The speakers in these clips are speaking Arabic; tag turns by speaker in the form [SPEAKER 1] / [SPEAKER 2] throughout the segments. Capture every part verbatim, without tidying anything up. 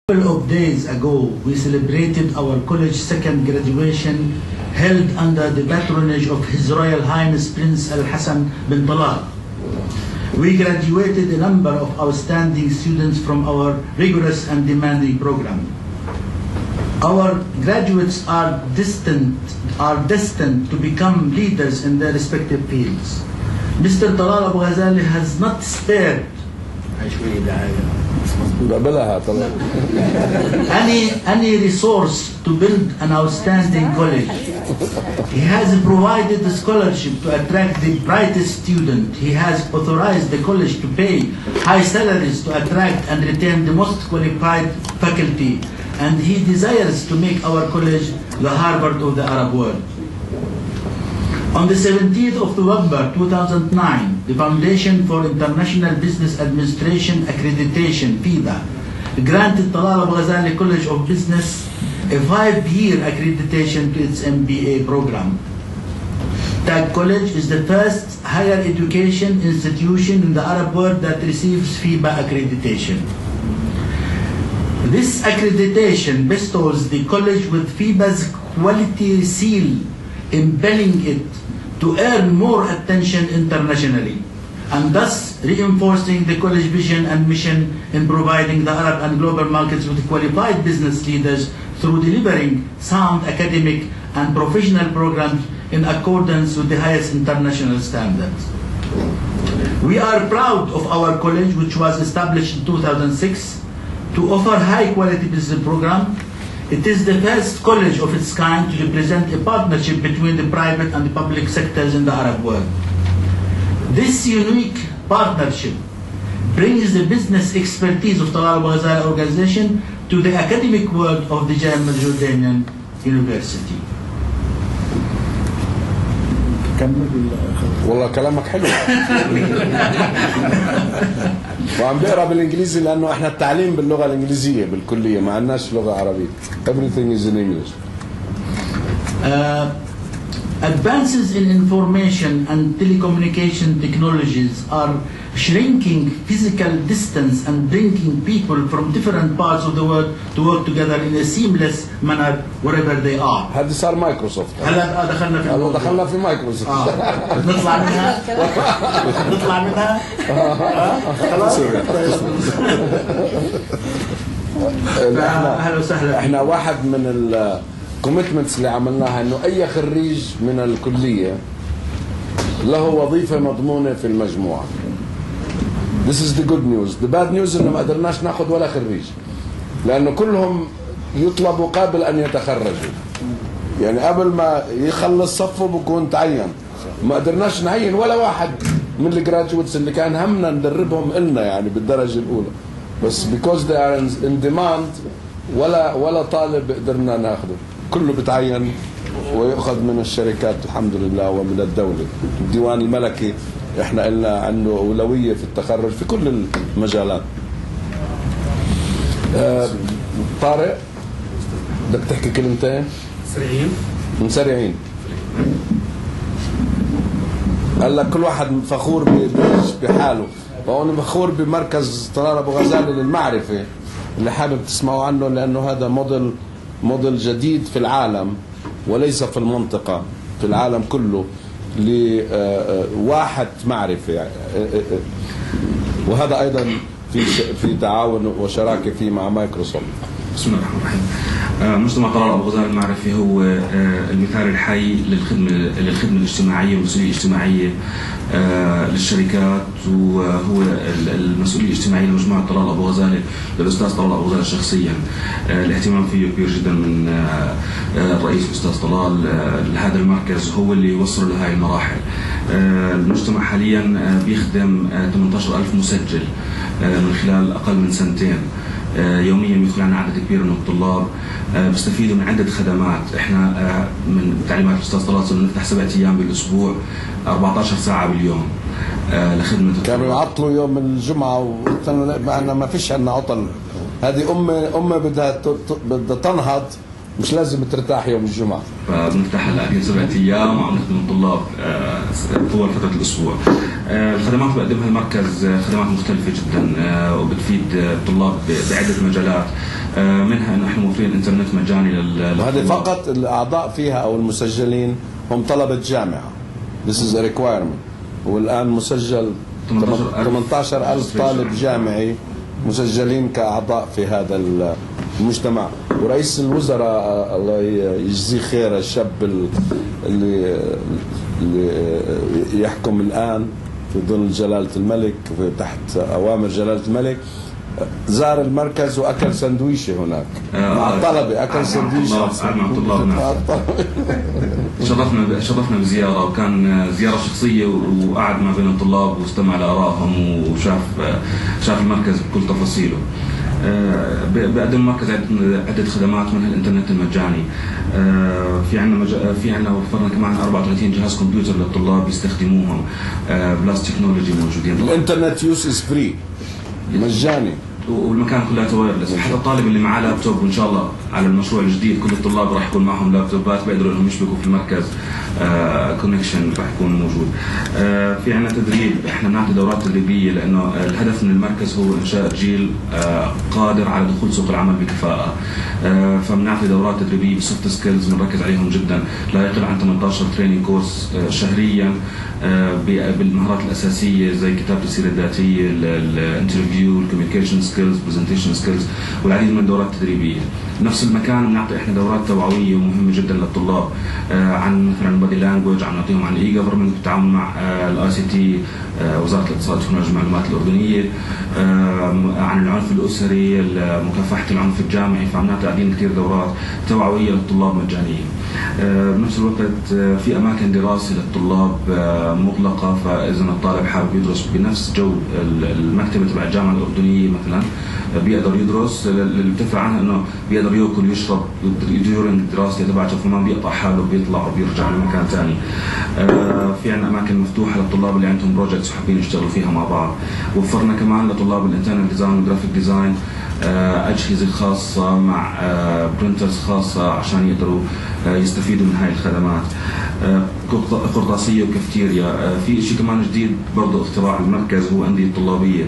[SPEAKER 1] A couple of days ago, we celebrated our college second graduation held under the patronage of His Royal Highness Prince Al Hassan bin Talal. We graduated a number of outstanding students from our rigorous and demanding program. Our graduates are destined, are destined to become leaders in their respective fields. Mister Talal Abu Ghazali has not spared any, any resource to build an outstanding college. He has provided the scholarship to attract the brightest student. He has authorized the college to pay high salaries to attract and retain the most qualified faculty. And he desires to make our college the Harvard of the Arab world. On the seventeenth of November two thousand nine, the Foundation for International Business Administration Accreditation, FIDA, granted Talal Abu Ghazali College of Business a five-year accreditation to its M B A program. Tag College is the first higher education institution in the Arab world that receives FIBA accreditation. This accreditation bestows the college with FIBA's quality seal, impelling it to earn more attention internationally, and thus reinforcing the college vision and mission in providing the Arab and global markets with qualified business leaders through delivering sound academic and professional programs in accordance with the highest international standards. We are proud of our college, which was established in two thousand six to offer high-quality business program. It is the first college of its kind to represent a partnership between the private and the public sectors in the Arab world. This unique partnership brings the business expertise of Talal Abu Ghazali organization to the academic world of the Jamia Jordanian University.
[SPEAKER 2] والله كلامك حلو. وعم بقرا بالانجليزي لانه احنا التعليم باللغه الانجليزيه بالكليه، ما عندناش لغه عربيه. Everything is in English.
[SPEAKER 1] Uh, advances in information and telecommunication technologies are shrinking physical distance and bringing people from different parts of the world to work together in a seamless manner wherever they are.
[SPEAKER 2] هذا صار مايكروسوفت.
[SPEAKER 1] هلا دخلنا في
[SPEAKER 2] هلا دخلنا في مايكروسوفت.
[SPEAKER 1] آه. نطلع منها؟ نطلع منها؟ خلاص. اهلا وسهلا.
[SPEAKER 2] احنا واحد من الكوميتمنتس اللي عملناها انه اي خريج من الكليه له وظيفه مضمونه في المجموعه. This is the good news. The bad news انه ما قدرناش ناخذ ولا خريج لانه كلهم يطلبوا قبل ان يتخرجوا. يعني قبل ما يخلص صفه بكون تعين. ما قدرناش نعين ولا واحد من الجراجويتس اللي كان همنا ندربهم إلنا يعني بالدرجه الاولى. بس because they are in demand ولا ولا طالب قدرنا ناخذه. كله بتعين ويأخذ من الشركات الحمد لله ومن الدولة. الديوان الملكي احنا قلنا عنده أولوية في التخرج في كل المجالات. آه طارق بدك تحكي كلمتين؟
[SPEAKER 3] سريعين
[SPEAKER 2] مسرعين. قال لك كل واحد فخور بحاله، فأنا فخور بمركز طلال أبو غزالي للمعرفة اللي حابب تسمعوا عنه لأنه هذا موديل موديل جديد في العالم وليس في المنطقة، في العالم كله لواحد معرفة يعني. وهذا أيضا في في تعاون وشراكة فيه مع مايكروسوفت.
[SPEAKER 3] بسم الله الرحمن الرحيم. مجتمع طلال أبو غزالي المعرفي هو المثال الحي للخدمة للخدمة الاجتماعية والمسؤولية الاجتماعية للشركات، وهو المسؤولية الاجتماعية لمجموعة طلال أبو غزالي للأستاذ طلال أبو غزالي شخصيا. الاهتمام فيه كبير جدا من الرئيس الأستاذ طلال لهذا المركز، هو اللي وصل لهذه المراحل. المجتمع حاليا بيخدم ثمانية عشر ألف مسجل من خلال أقل من سنتين. يوميا يدخل عنا عدد كبير من الطلاب بيستفيدوا من عدة خدمات. احنا من تعليمات الاستاذ طلال نفتح سبعة ايام بالاسبوع أربعة عشر ساعة باليوم لخدمة.
[SPEAKER 2] كانوا يعطلوا يوم الجمعة وقلت انا ما فيش عندنا عطل. هذه امه امه بدها بدها تنهض، مش لازم ترتاح يوم الجمعة.
[SPEAKER 3] فبنفتح هلا سبعة ايام وعم نخدم الطلاب طول فترة الاسبوع. الخدمات اللي بيقدمها المركز خدمات مختلفة جدا وبتفيد الطلاب بعدة مجالات، منها انه احنا موفرين انترنت مجاني لل
[SPEAKER 2] وهذه فقط الاعضاء فيها او المسجلين هم طلبة جامعة. This is a requirement. والان مسجل ثمانية عشر ألف طالب جامعي مسجلين كأعضاء في هذا المجتمع. ورئيس الوزراء الله يجزيه خير الشاب اللي اللي يحكم الآن في ظل جلالة الملك تحت أوامر جلالة الملك زار المركز وأكل سندويشة هناك مع الطلبة. أكل سندويشة
[SPEAKER 3] مع طلابنا. شرفنا شرفنا بزيارة، وكان زيارة شخصية وقعد ما بين الطلاب واستمع لآرائهم وشاف شاف المركز بكل تفاصيله. بقدم المركز عدة خدمات منها الانترنت المجاني. في عندنا مج... في عندنا وفرنا كمان أربعة وثلاثين جهاز كمبيوتر للطلاب يستخدموهم. بلاس تكنولوجي موجودين.
[SPEAKER 2] الانترنت يوز از فري مجاني
[SPEAKER 3] والمكان كله وايرلس. حتى الطالب اللي معاه لابتوب وان شاء الله على المشروع الجديد كل الطلاب راح يكون معهم لابتوبات بيقدروا انهم يشبكوا في المركز. كونكشن راح يكون موجود. آه في عندنا تدريب، احنا بنعطي دورات تدريبيه لانه الهدف من المركز هو انشاء جيل آه قادر على دخول سوق العمل بكفاءه. آه فبنعطي دورات تدريبيه بسوفت سكيلز بنركز عليهم جدا، لا يقل عن ثمانية عشر تريننج كورس آه شهريا آه بالمهارات الاساسيه زي كتابه السيره الذاتيه، الانترفيو، الكوميونيكيشن سكيلز، برزنتيشن سكيلز، والعديد من الدورات التدريبيه. نفس المكان بنعطي احنا دورات توعويه ومهمه جدا للطلاب آه عن مثلا بادي لانجوج، عم نعطيهم عن الاي جفرمنت بالتعاون مع الاي سي تي وزاره الاتصالات وتكنولوجيا المعلومات الاردنيه، آه عن العنف الاسري، مكافحه العنف الجامعي. فعم نعطي عديد كثير دورات توعويه للطلاب مجانيه. آه بنفس الوقت آه في اماكن دراسه للطلاب آه مغلقه، فاذا الطالب حابب يدرس بنفس جو المكتبه تبع الجامعه الاردنيه مثلا بيقدر يدرس. اللي بتفرق عنها انه بيقدر ياكل ويشرب ديورنج الدراسه تبعته، فما بيقطع حاله وبيطلع وبيرجع لمكان ثاني. آه في عندنا اماكن مفتوحه للطلاب اللي عندهم بروجكتس وحابين يشتغلوا فيها مع بعض. وفرنا كمان لطلاب الانترنال ديزاين والجرافيك ديزاين آه اجهزه خاصه مع آه برنترز خاصه عشان يقدروا آه يستفيدوا من هاي الخدمات. آه قرطاسيه وكافتيريا. آه في شيء كمان جديد برضه اختراع المركز هو انديه طلابيه.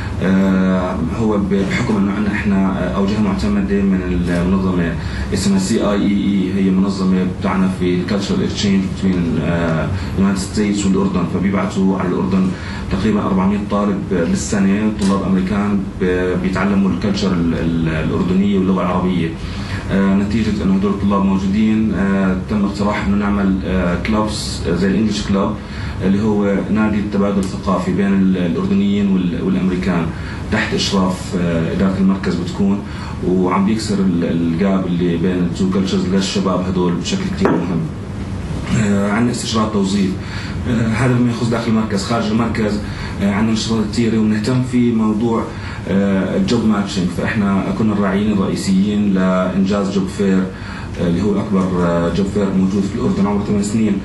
[SPEAKER 3] آه هو بحكم انه عندنا احنا اوجه معتمده من المنظمه اسمها سي اي اي اي، هي منظمه بتعنى في الكالتشرال اكسشينج بين اليونايتد ستيتس والاردن، فبيبعثوا على الاردن تقريبا أربعمئة طالب بالسنه، طلاب امريكان بيتعلموا الكالتشر الاردنيه واللغه العربيه. آه نتيجه انه هدول الطلاب موجودين آه تم اقتراح انه نعمل آه كلوبس زي الانجليش كلوب اللي هو نادي التبادل الثقافي بين الاردنيين والامريكان تحت اشراف آه اداره المركز بتكون، وعم بيكسر الجاب اللي بين التو كلتشرز للشباب هدول بشكل كثير مهم. آه عندنا استشارات توظيف، آه هذا بما يخص داخل المركز. خارج المركز آه عندنا نشاطات كثيره وبنهتم في موضوع الجوب آه ماتشنج. فاحنا كنا الراعيين الرئيسيين لانجاز جوب فير آه اللي هو اكبر آه جوب فير موجود في الاردن عمره ثمان سنين.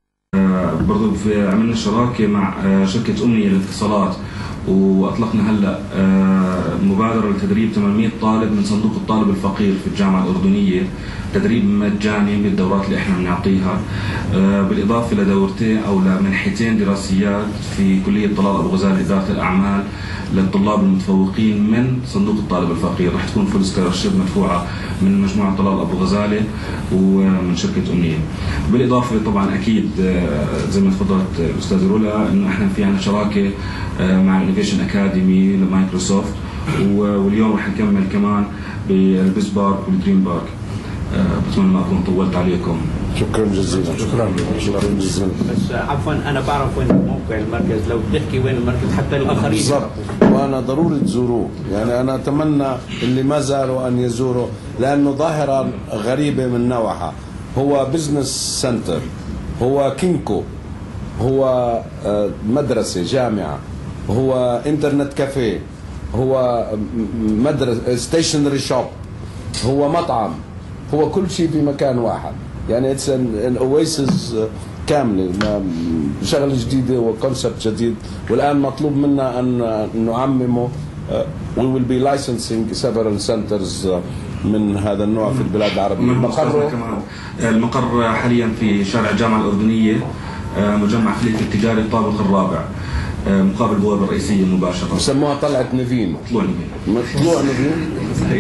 [SPEAKER 3] آه برضو في عملنا شراكه مع آه شركه امنيه للاتصالات، واطلقنا هلا آه مبادره لتدريب ثمانمئة طالب من صندوق الطالب الفقير في الجامعه الاردنيه، تدريب مجاني بالدورات اللي احنا بنعطيها، آه بالاضافه لدورتين او لمنحتين دراسيات في كليه طلال ابو غزاله اداره الاعمال للطلاب المتفوقين من صندوق الطالب الفقير. رح تكون فول سكولرشيب مدفوعه من مجموعه طلال ابو غزاله ومن شركه امنيه. بالاضافه طبعا اكيد زي ما تفضلت الاستاذه رولا انه احنا في عندنا شراكه مع الانوفيشن اكاديمي لمايكروسوفت، واليوم رح نكمل كمان بالبيز بارك والدريم بارك. بتمنى ما اكون طولت عليكم.
[SPEAKER 2] شكرا جزيلا. شكرا شكرا جزيلا.
[SPEAKER 4] بس عفوا انا بعرف وين موقع المركز، لو بتحكي وين المركز حتى الاخرين
[SPEAKER 2] بالضبط، وانا ضروري تزوروه. يعني انا اتمنى اللي ما زاروا ان يزوروا لانه ظاهره غريبه من نوعها. هو بزنس سنتر، هو كينكو، هو مدرسه جامعه، هو انترنت كافيه، هو مدرسه ستيشنري شوب، هو مطعم، هو كل شيء في مكان واحد. يعني اتس ان اويسيس كامله، شغله جديده وكونسبت جديد، والان مطلوب منا ان نعممه. we will be licensing several centers من هذا النوع في البلاد العربيه.
[SPEAKER 3] المقر المقر حاليا في شارع الجامعه الاردنيه، مجمع خليفه التجاري الطابق الرابع. مقابل البوابة الرئيسية مباشرة.
[SPEAKER 2] بسموها طلعة نيفين.
[SPEAKER 3] طلوع نيفين.
[SPEAKER 2] طلوع نيفين.